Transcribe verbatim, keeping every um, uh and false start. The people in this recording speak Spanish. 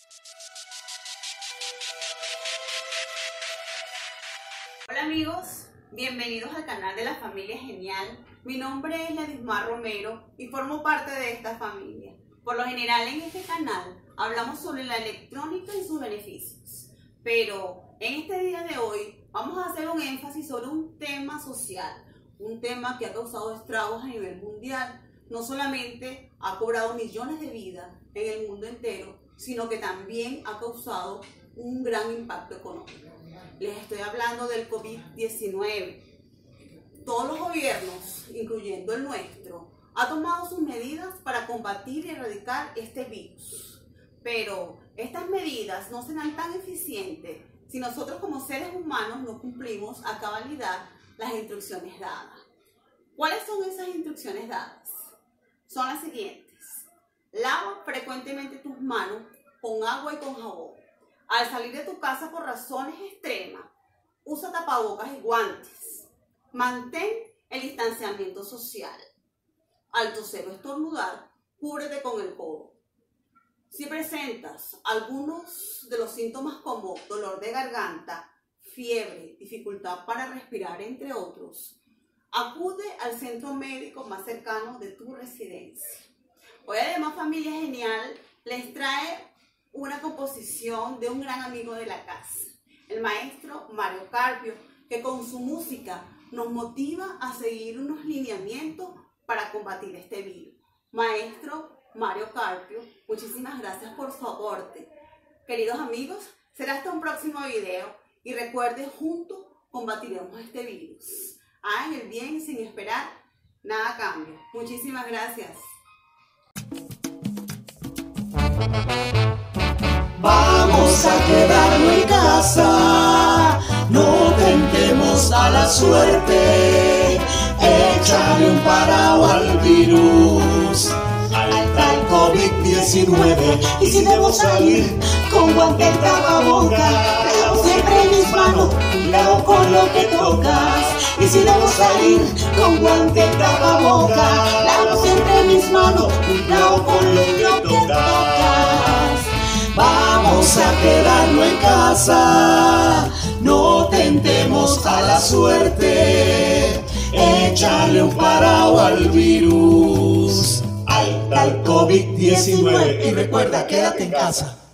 Hola amigos, bienvenidos al canal de la familia genial. Mi nombre es Ladismar Romero y formo parte de esta familia. Por lo general en este canal hablamos sobre la electrónica y sus beneficios, pero en este día de hoy vamos a hacer un énfasis sobre un tema social, un tema que ha causado estragos a nivel mundial. No solamente ha cobrado millones de vidas en el mundo entero, sino que también ha causado un gran impacto económico. Les estoy hablando del COVID diecinueve. Todos los gobiernos, incluyendo el nuestro, han tomado sus medidas para combatir y erradicar este virus. Pero estas medidas no serán tan eficientes si nosotros como seres humanos no cumplimos a cabalidad las instrucciones dadas. ¿Cuáles son esas instrucciones dadas? Son las siguientes. Lava frecuentemente tus manos con agua y con jabón. Al salir de tu casa por razones extremas, usa tapabocas y guantes. Mantén el distanciamiento social. Al toser o estornudar, cúbrete con el codo. Si presentas algunos de los síntomas como dolor de garganta, fiebre, dificultad para respirar, entre otros, acude al centro médico más cercano de tu residencia. Hoy además Familia Genial les trae una composición de un gran amigo de la casa, el maestro Mario Carpio, que con su música nos motiva a seguir unos lineamientos para combatir este virus. Maestro Mario Carpio, muchísimas gracias por su aporte. Queridos amigos, será hasta un próximo video y recuerden, juntos combatiremos este virus. Hagan el bien sin esperar nada a cambio. Muchísimas gracias. Vamos a quedarnos en casa, no tentemos a la suerte, échale un parado al virus, al tal COVID diecinueve. Y si debo salir con guante y tapaboca, lavo siempre mis manos, cuidado con lo que tocas. Y si debo salir con guante y tapaboca, lavo siempre mis manos, cuidado con lo que tocas. Vamos a quedarnos en casa, no tentemos a la suerte, échale un parado al virus, al tal COVID diecinueve. Y recuerda, quédate en casa.